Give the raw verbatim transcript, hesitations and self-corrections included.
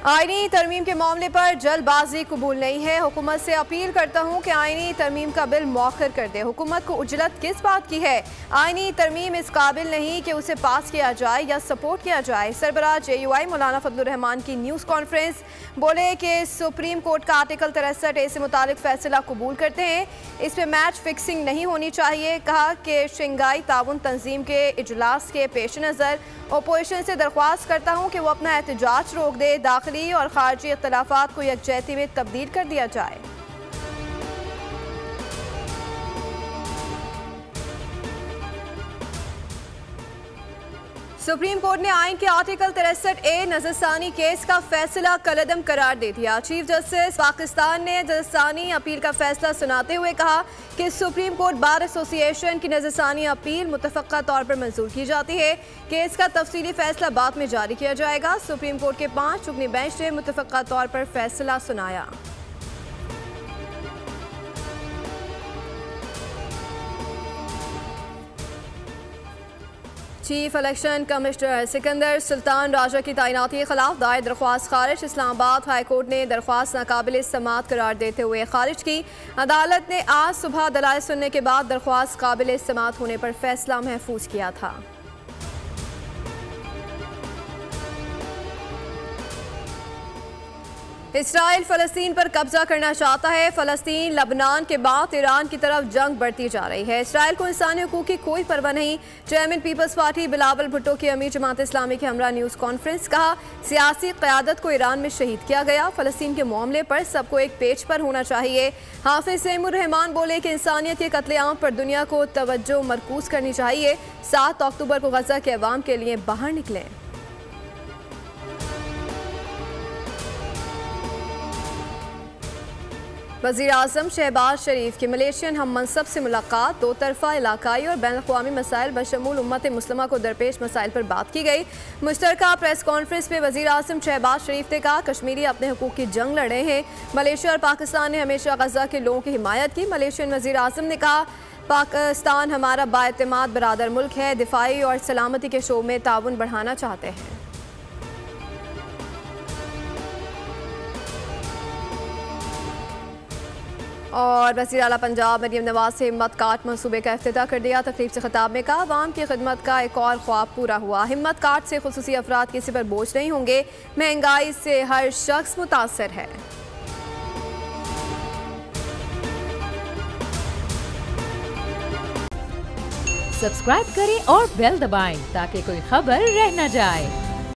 आईनी तरमीम के मामले पर जल्दबाजी कबूल नहीं है। हुकूमत से अपील करता हूँ कि आईनी तरमीम का बिल मौखर कर दे। हुकूमत को उजलत किस बात की है? आईनी तरमीम इस काबिल नहीं कि उसे पास किया जाए या सपोर्ट किया जाए। सरबराह जे यू आई मौलाना फजलुर रहमान की न्यूज़ कॉन्फ्रेंस, बोले कि सुप्रीम कोर्ट का आर्टिकल तिरसठ ए से मुतालिक फैसला कबूल करते हैं, इस पर मैच फिक्सिंग नहीं होनी चाहिए। कहा कि शंघाई ताउन तंजीम के इजलास के पेश नज़र अपोजिशन से दरख्वास्त करता हूँ कि वो अपना एहतजाज रोक दे, दाखिली और खारजी इख्तलाफात को यकजहती में तब्दील कर दिया जाए। सुप्रीम कोर्ट ने आइन के आर्टिकल तिरसठ ए नजरसानी केस का फैसला कलअदम करार दे दिया। चीफ जस्टिस पाकिस्तान ने नजरसानी अपील का फैसला सुनाते हुए कहा कि सुप्रीम कोर्ट बार एसोसिएशन की नजरसानी अपील मुतफ़क्का तौर पर मंजूर की जाती है। केस का तफसीली फैसला बाद में जारी किया जाएगा। सुप्रीम कोर्ट के पांच रुकनी बेंच ने मुतफ़क्का तौर पर फैसला सुनाया। Chief election commissioner Sikandar Sultan Raja की तैनाती के खिलाफ दायर दरख्वास्त खारिज। इस्लामाबाद हाई कोर्ट ने दरख्वास्त नाकाबिल समाअत करार देते हुए खारिज की। अदालत ने आज सुबह दलाइल सुनने के बाद दरख्वास्त काबिल समाअत होने पर फैसला महफूज किया था। इसराइल फ़लस्तीन पर कब्जा करना चाहता है। फ़लस्तीन लबनान के बाद ईरान की तरफ जंग बढ़ती जा रही है। इसराइल को इंसानी हुकूक की कोई परवाह नहीं। Chairman Peoples Party Bilawal Bhutto की अमीर जमात इस्लामी के हमरा न्यूज़ कॉन्फ्रेंस, कहा सियासी क़यादत को ईरान में शहीद किया गया। फ़लस्तीन के मामले पर सबको एक पेज पर होना चाहिए। हाफिज़ सईमुर रहमान बोले कि इंसानियत के कत्लेआम पर दुनिया को तवज्जो मरकूज़ करनी चाहिए। सात अक्टूबर को गज़ा के अवाम के लिए बाहर निकलें। वज़ीर आज़म शहबाज शरीफ की मलेशियन हम मनसब से मुलाकात। दो तरफ़ा इलाकाई और बैन अक़वामी मसाइल बशमूल उम्मत मुस्लिमा को दरपेश मसाइल पर बात की गई। मुश्तरका प्रेस कॉन्फ्रेंस में वज़ीर आज़म शहबाज शरीफ ने कहा कश्मीरी अपने हुकूक की जंग लड़े हैं। मलेशिया और पाकिस्तान ने हमेशा गज़ा के लोगों की हिमायत की। मलेशियन वज़ीर आज़म ने कहा पाकिस्तान हमारा बाएतमाद बरादर मुल्क है, दिफाई और सलामती के शोबे में ताउन बढ़ाना चाहते हैं। और वज़ीर आला पंजाब मरियम नवाज से हिम्मत कार्ड मनसूबे का इफ्तिताह कर दिया। तकरीब से खिताब में कहा अवाम की खिदमत का एक और ख्वाब पूरा हुआ। हिम्मत कार्ड से खुसूसी अफराद किसी पर बोझ नहीं होंगे। महंगाई से हर शख्स मुतासर है। सब्सक्राइब करें और बेल दबाएं ताकि कोई खबर रह न जाए।